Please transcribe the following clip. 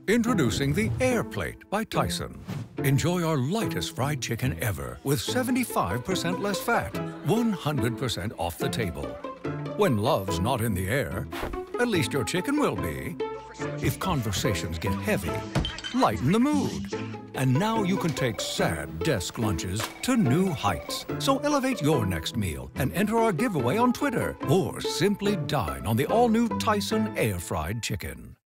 Introducing the Air Plate by Tyson. Enjoy our lightest fried chicken ever with 75% less fat, 100% off the table. When love's not in the air, at least your chicken will be. If conversations get heavy, lighten the mood. And now you can take sad desk lunches to new heights. So elevate your next meal and enter our giveaway on Twitter, or simply dine on the all-new Tyson Air Fried Chicken.